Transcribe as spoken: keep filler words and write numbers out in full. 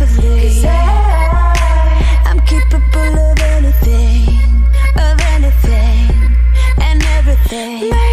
perfectly. 'Cause I, I'm capable of anything, of anything and everything.